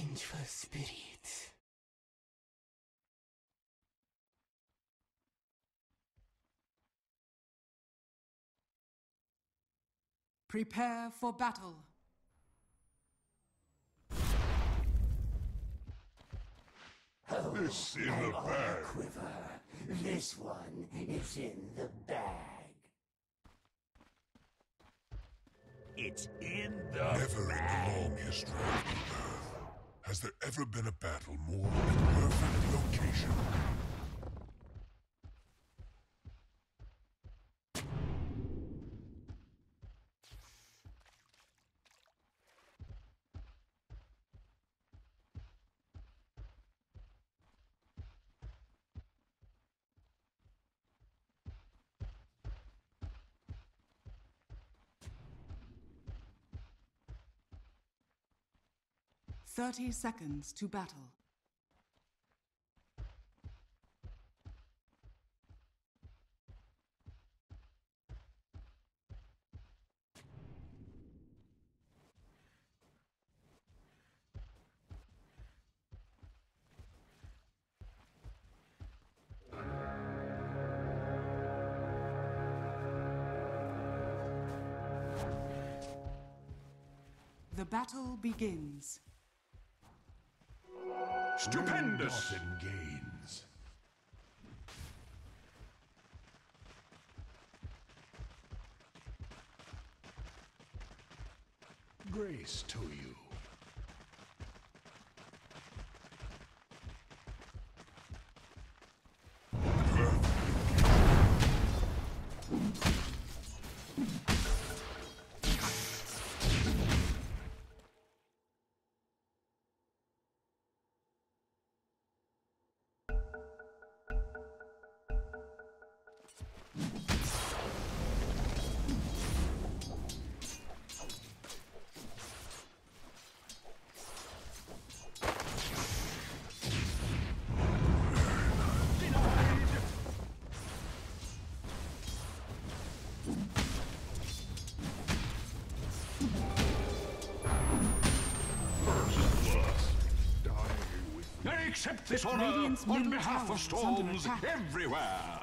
vengeful spirit. Prepare for battle. This in the bag. Quiver. This one is in the bag. It's in the Never bag. in the long history of the Earth has there ever been a battle more in perfect location. Thirty seconds to battle. The battle begins. Stupendous. Gains. Grace to you. I accept this honor Radiant's on middle behalf tower of is under storms attack. everywhere.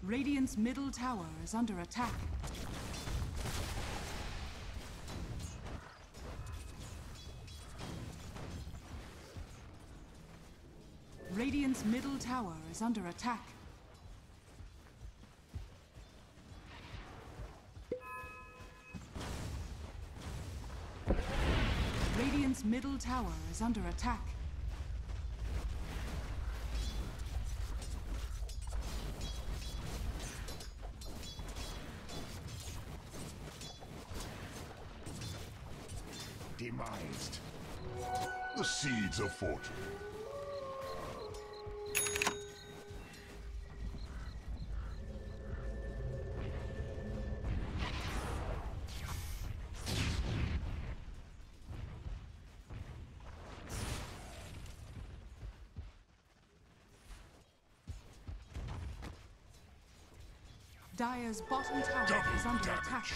Radiant's middle tower is under attack. Radiant's middle tower is under attack. Radiant's middle tower is under attack. Demised. The seeds of fortune. Dire's bottom tower is under attack.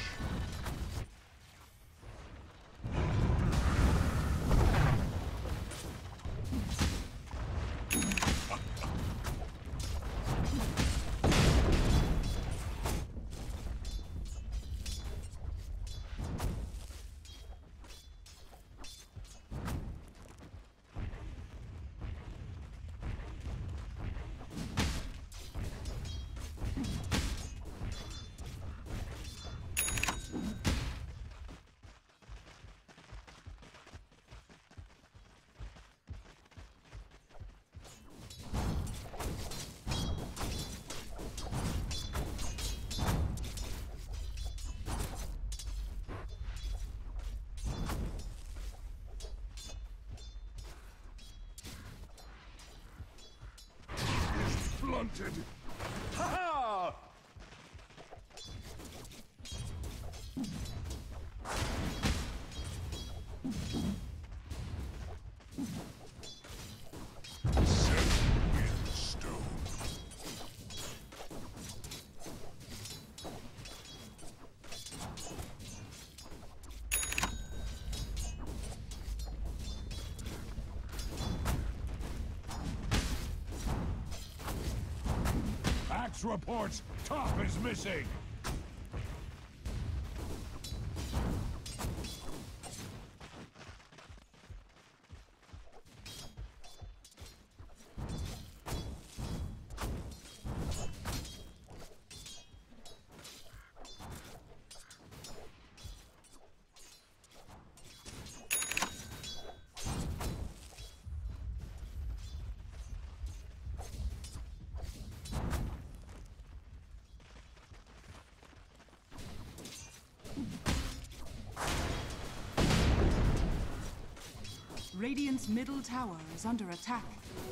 Blunted. Ha-ha! Set in stone. Axe reports top is missing. Radiant's middle tower is under attack.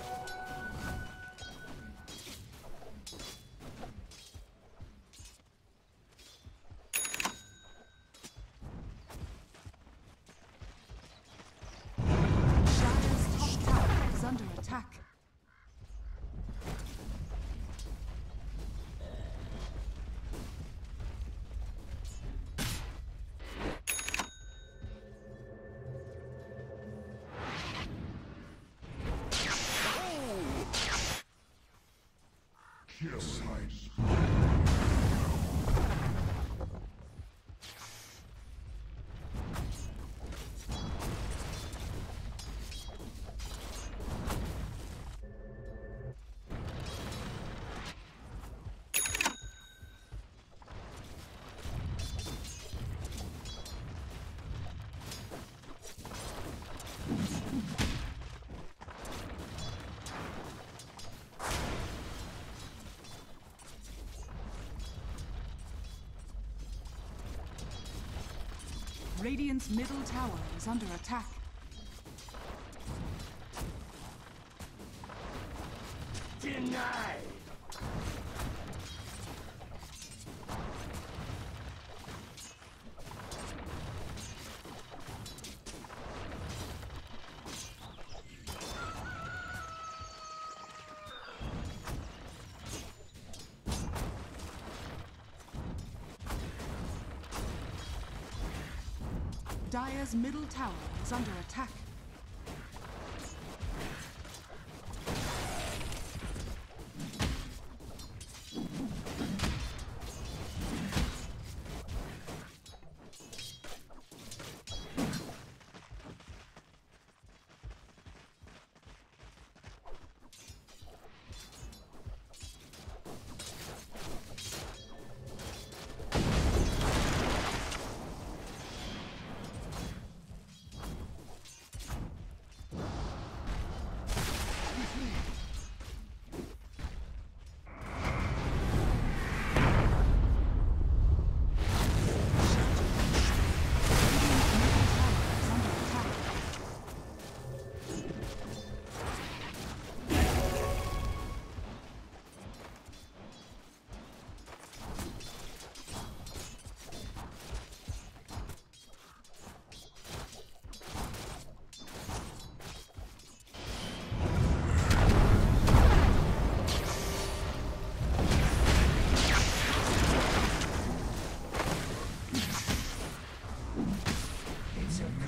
Dire's top tower is under attack. Radiant's middle tower is under attack. Denied! Dire's middle tower is under attack.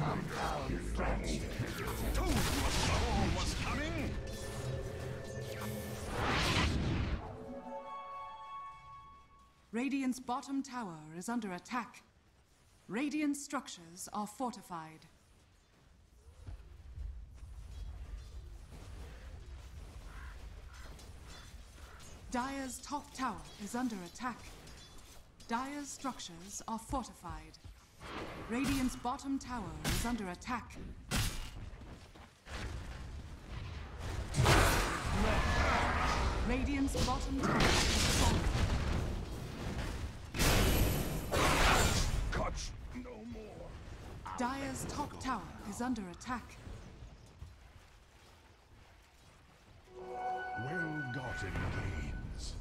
compound fracture. Told you a storm was coming! Radiant's bottom tower is under attack. Radiant structures are fortified. Dire's top tower is under attack. Dire's structures are fortified. Radiant's bottom tower is under attack. Radiant's bottom tower has fallen. Catch no more! Dire's top tower is under attack. Well-gotten gains.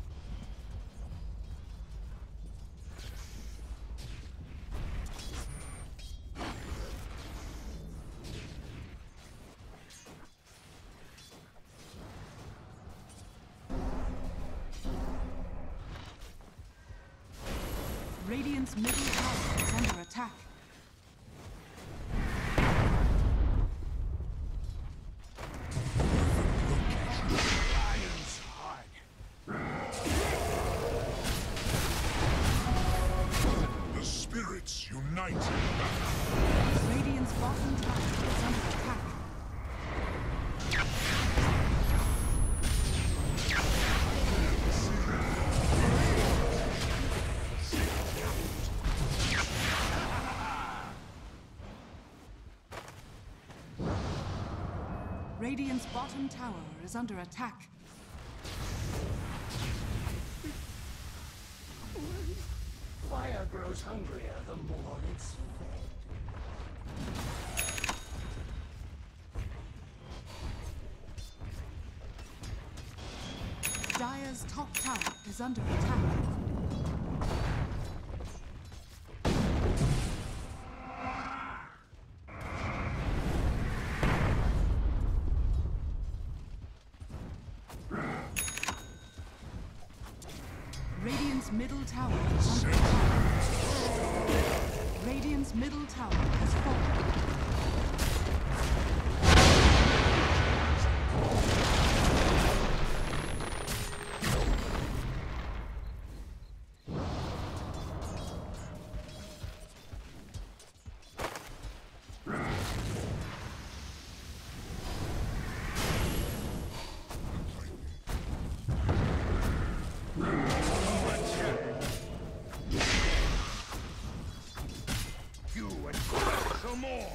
Radiant's middle tower is under attack. Lion's heart. The spirits unite. Radiant's bottom tower is under attack. Radiant's bottom tower is under attack. Fire grows hungrier the more it's fed. Dire's top tower is under attack. Radiant's middle tower is under attack. Radiant's middle tower has fallen. You and some more!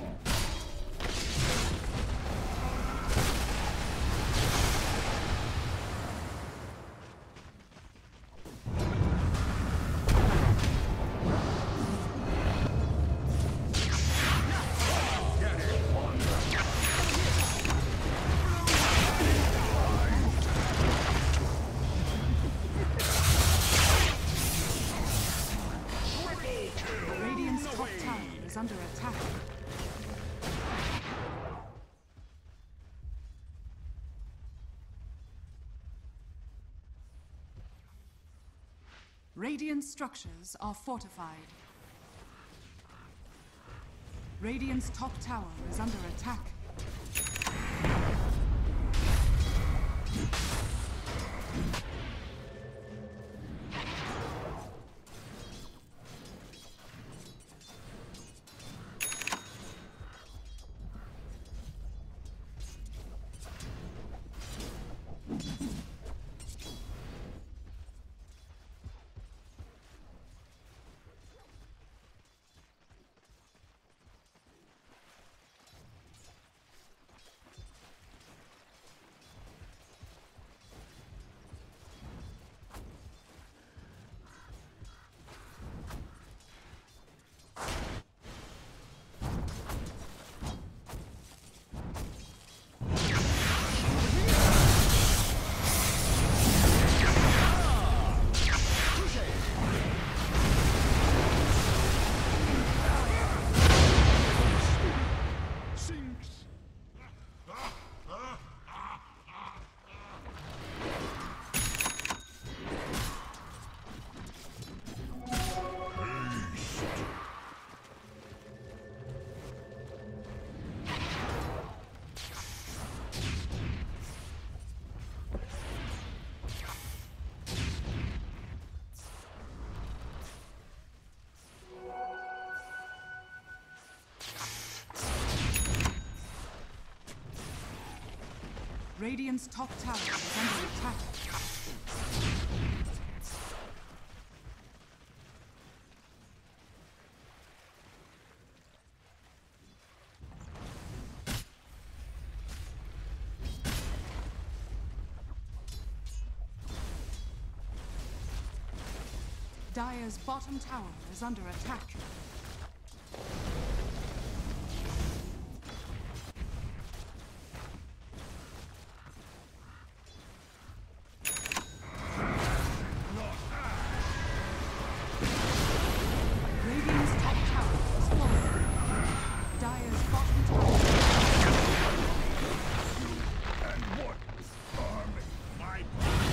Radiant's top tower is under attack. Radiant structures are fortified. Radiant's top tower is under attack. Radiant's top tower is under attack. Dire's bottom tower is under attack. Radiant's top tower is falling. Dire's bottom tower. And what army? My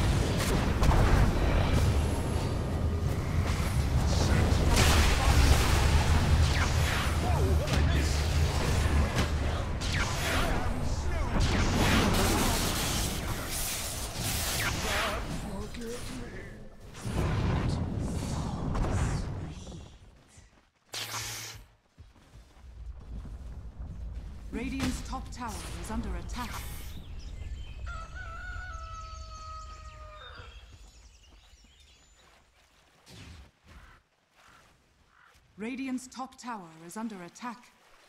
Radiant's top tower is under attack. Radiant's top tower is under attack.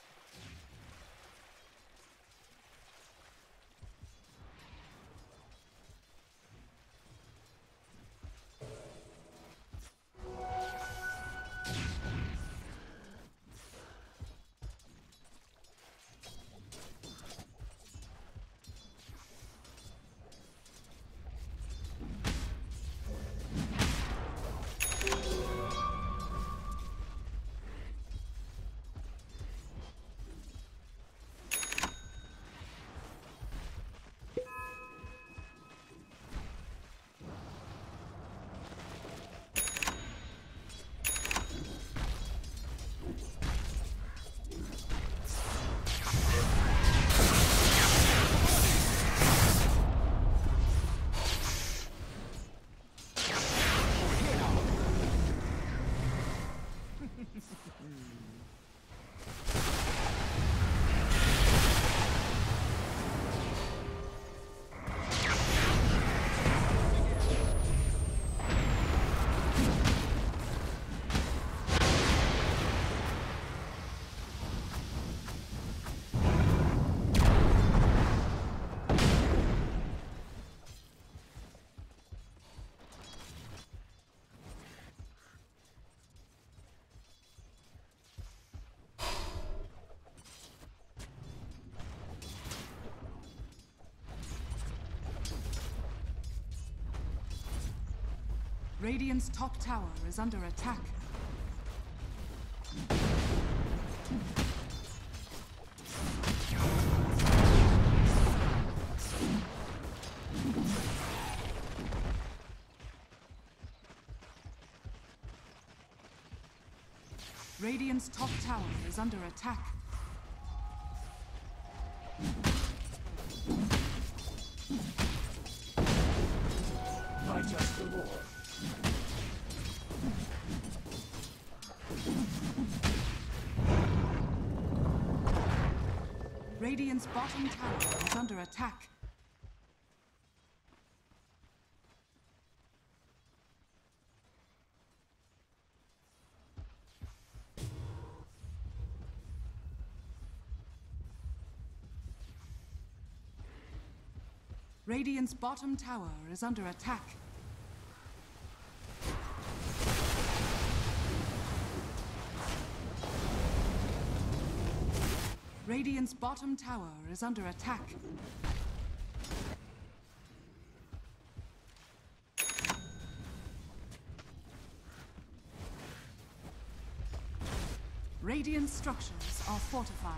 Radiant's top tower is under attack. Radiant's top tower is under attack. By just the Lord. Radiant's bottom tower is under attack. Radiant's bottom tower is under attack. Radiant's bottom tower is under attack. Radiant structures are fortified.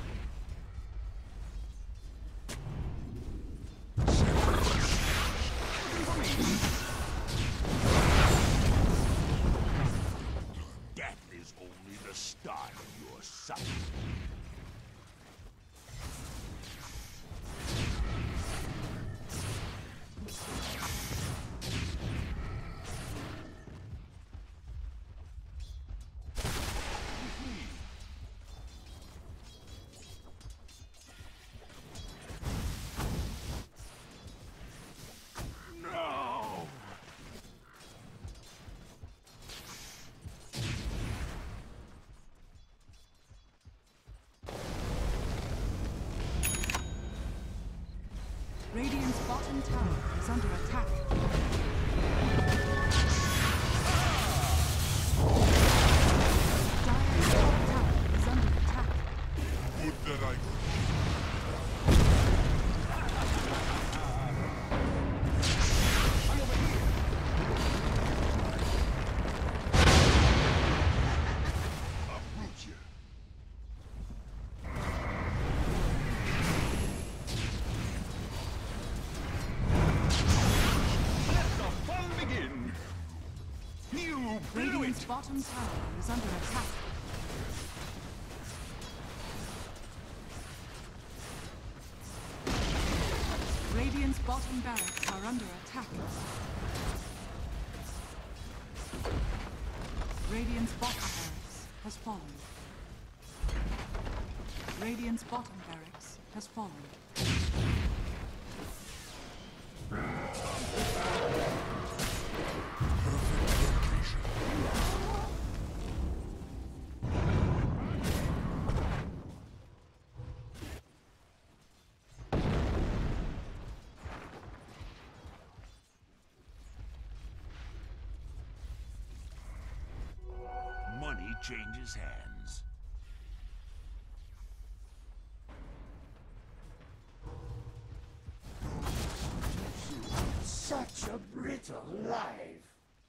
death is only the start of your suffering. Radiant's bottom tower is under attack. Dire's top tower is under attack. Would that I could. Uproot you. Let the fun begin! You blew Radiant's it! bottom tower is under attack. Radiant's bottom barracks are under attack. Radiant's bottom barracks has fallen. Radiant's bottom barracks has fallen. Money changes hands. Such a brittle life.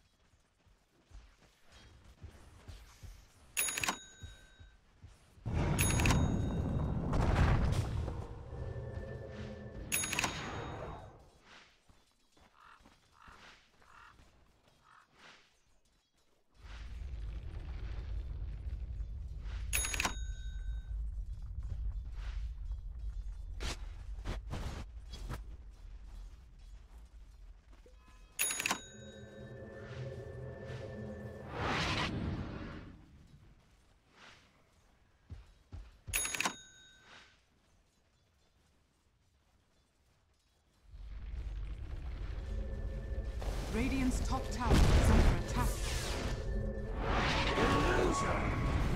Radiant's top tower is under attack. Illusion.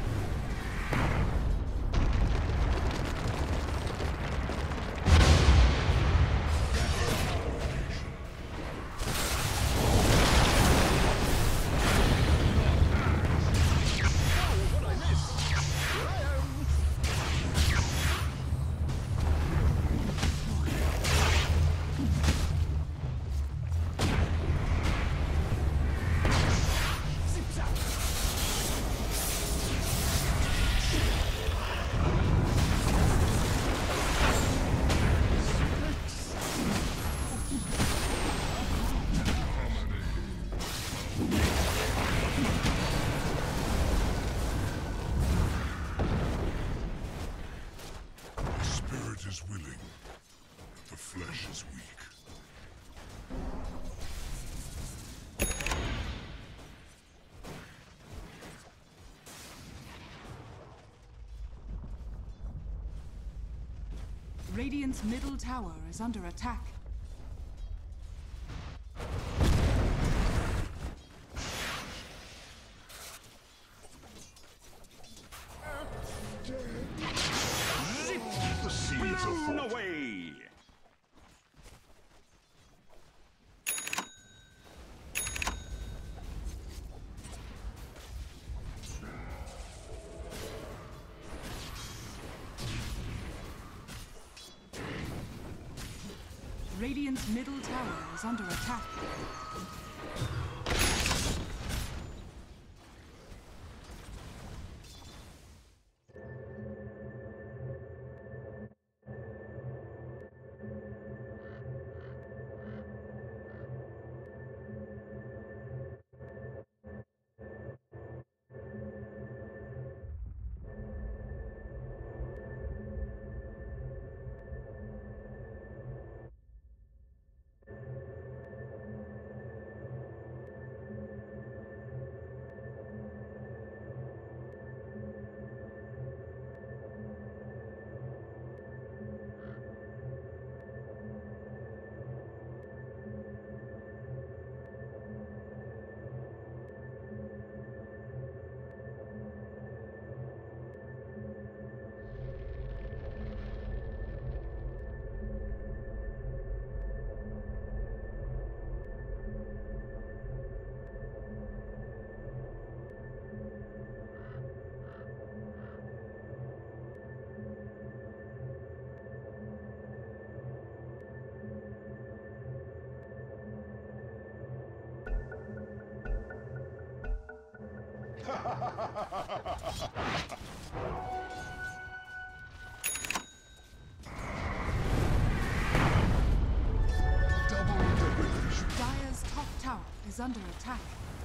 The spirit is willing, but the flesh is weak. Radiant's middle tower is under attack. Zip the seeds of thought away! Radiant's middle tower is under attack. Double degradation. Dire's top tower is under attack.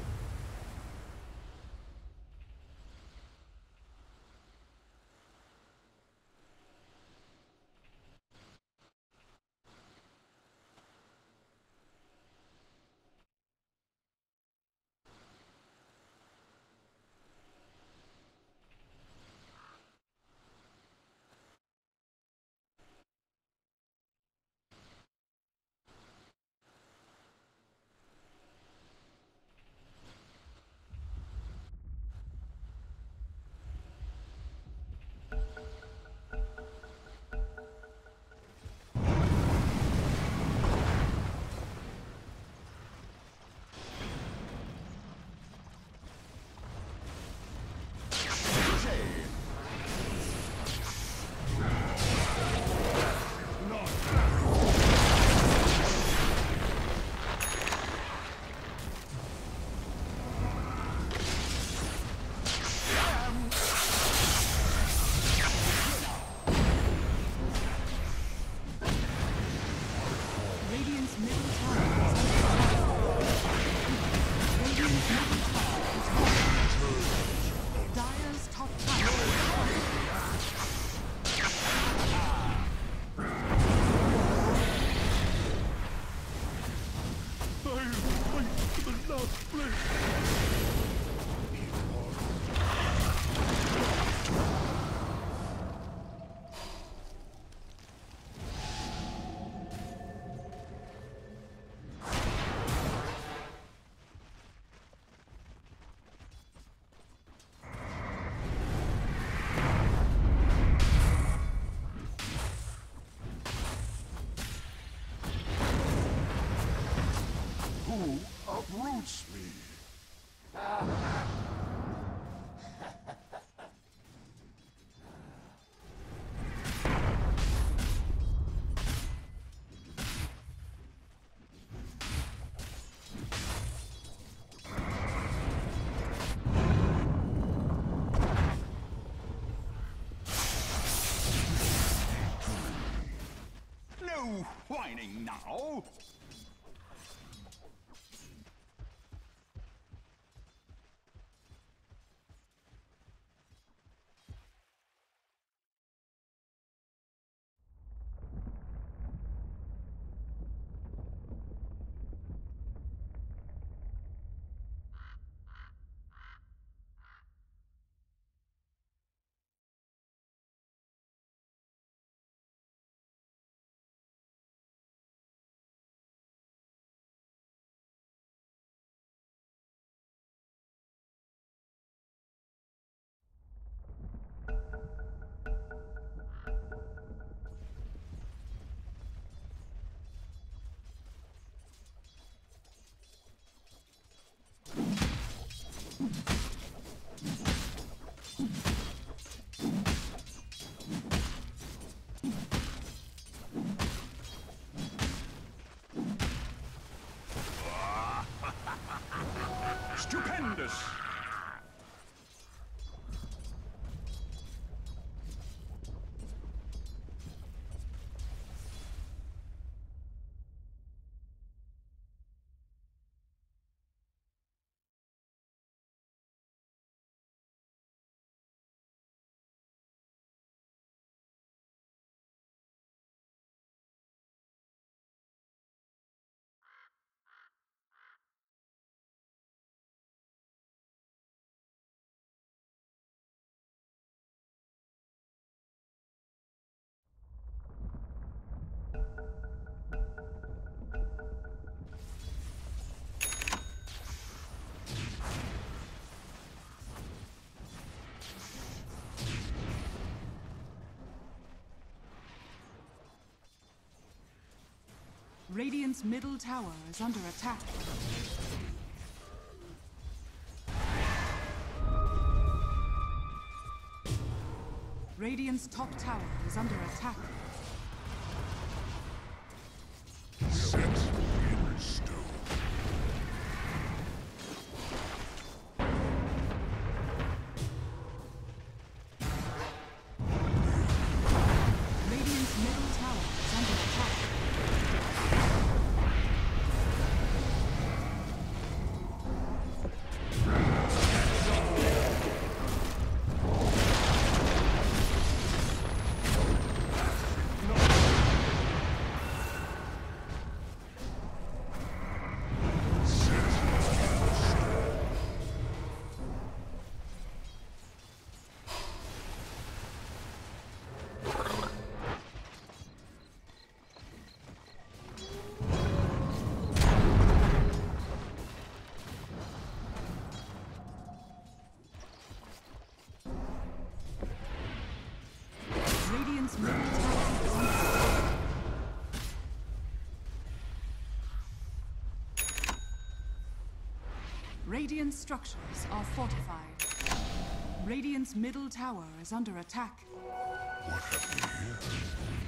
Radiant's middle tower is under attack. Radiant's middle tower is under attack. Dire's top tower I'll fight to the last breath. Who uproots me? No whining now. Stupendous! Radiant's middle tower is under attack. Radiant's top tower is under attack. Set in stone. Radiant structures are fortified. Radiant's middle tower is under attack. What happened here?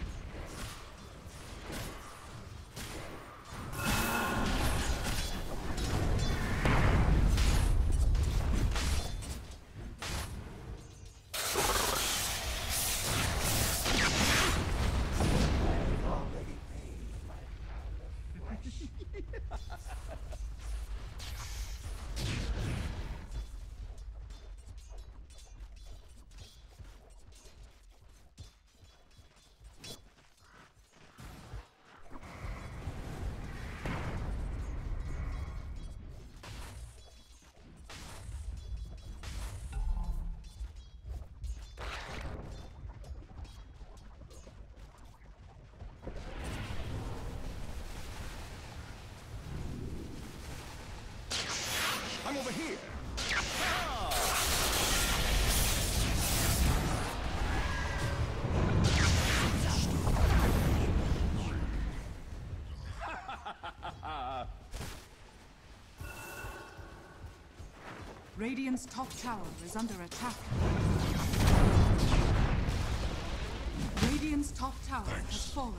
I'm over here. Radiant's top tower is under attack. Radiant's top tower has fallen.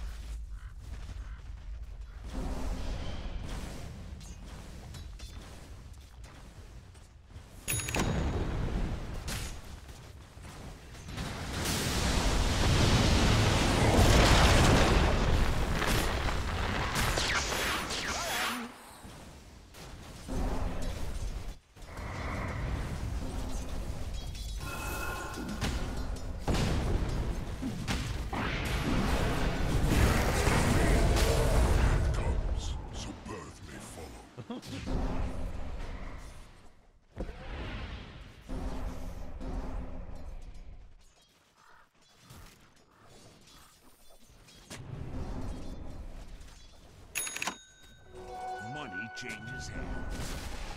Money changes hands.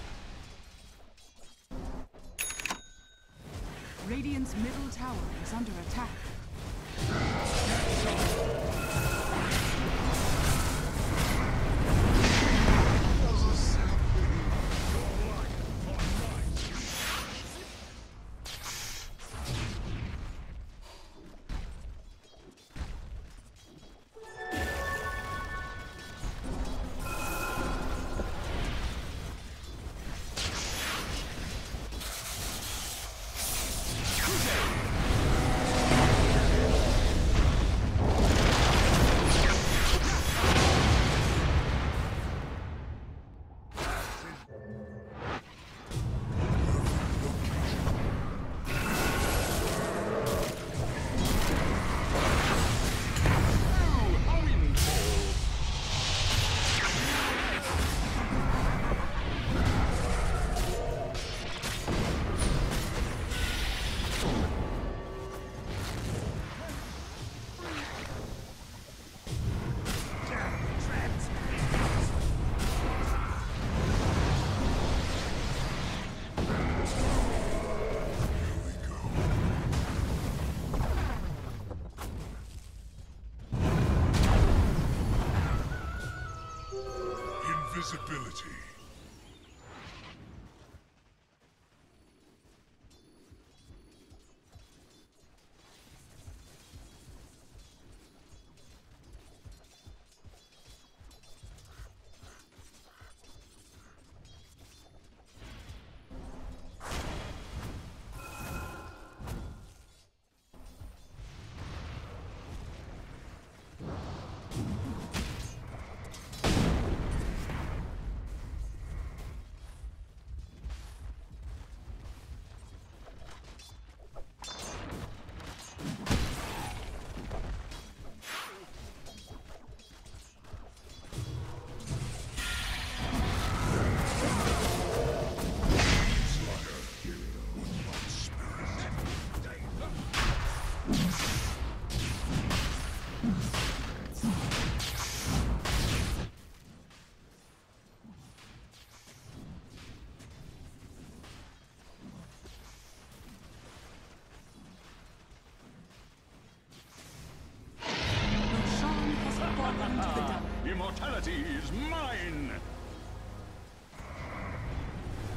Radiant's middle tower is under attack. Invisibility. Immortality is mine!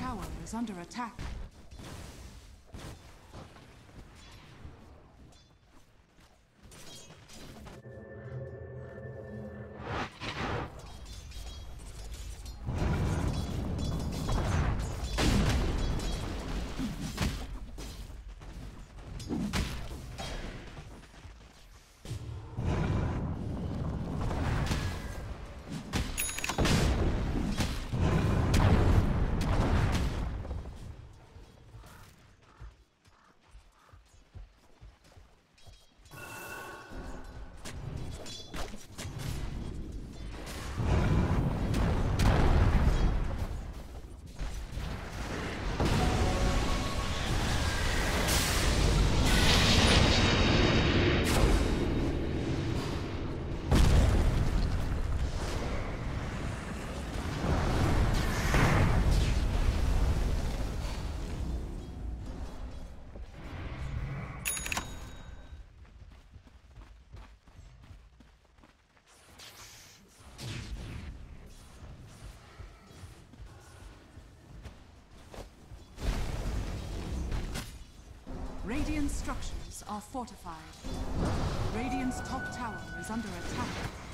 tower is under attack. Radiant structures are fortified. Radiant's top tower is under attack.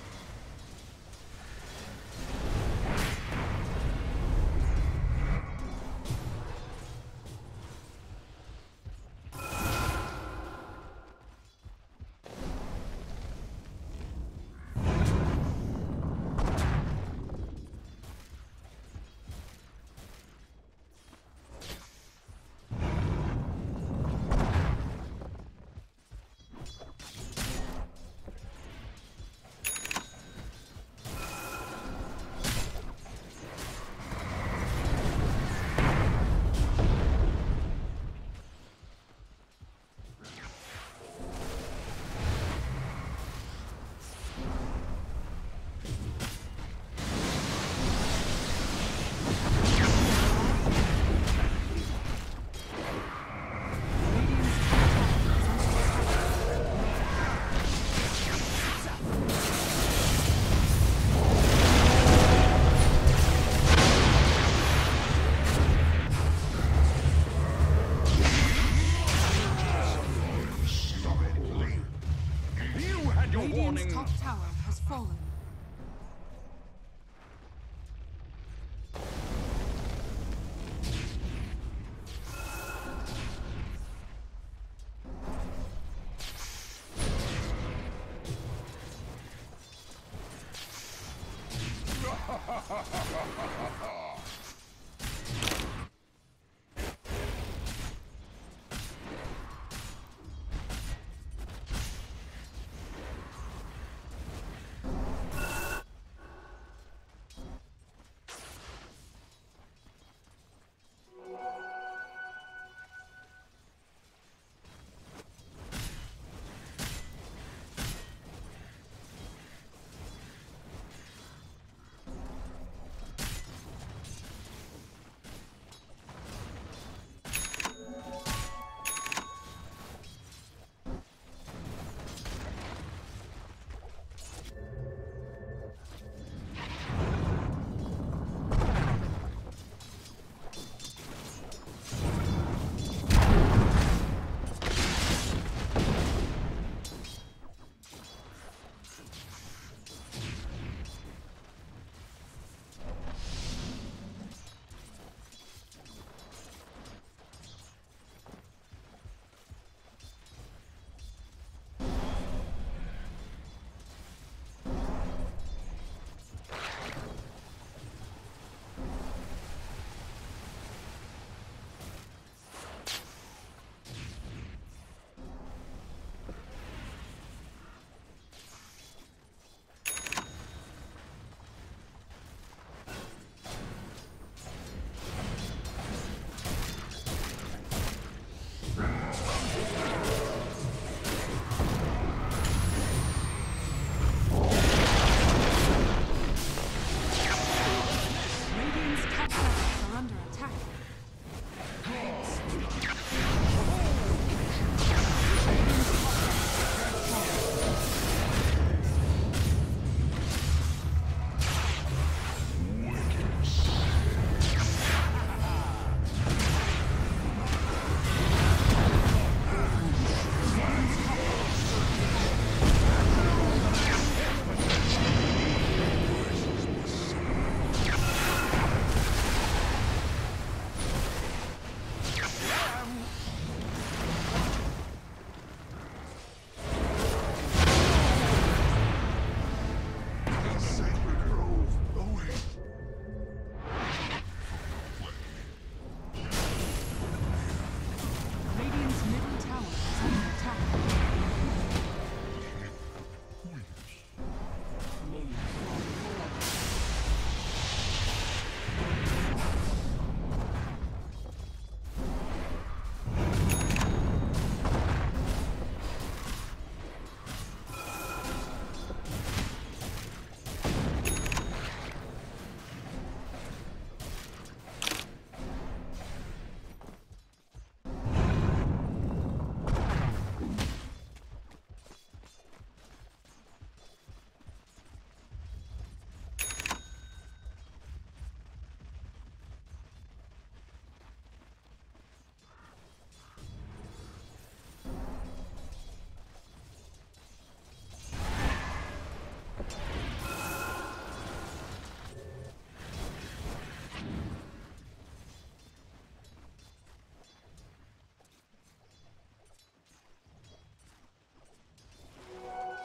Radiant's top tower has fallen.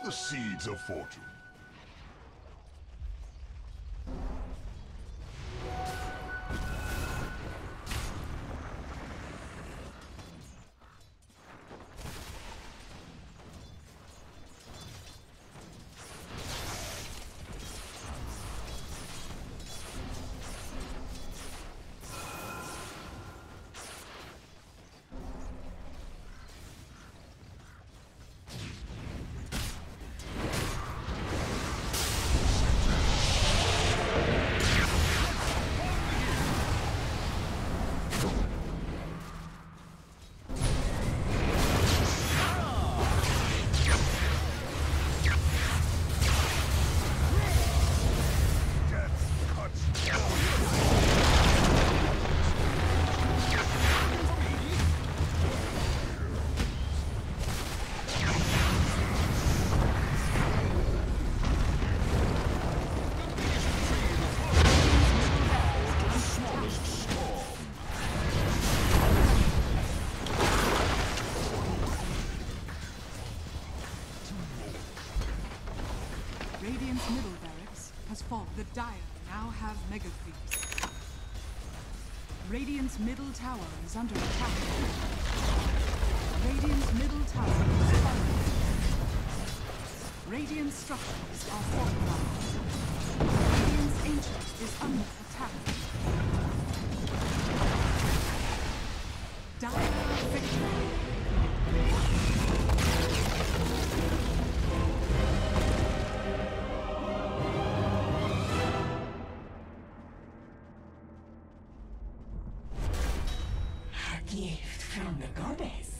the seeds of fortune. Radiant's middle barracks has fallen. The Dire now have Mega Creeps. Radiant's middle tower is under attack. Radiant's middle tower is falling. Radiant structures are fortified. Radiant's ancient is under attack. Dire victory. A gift from the goddess.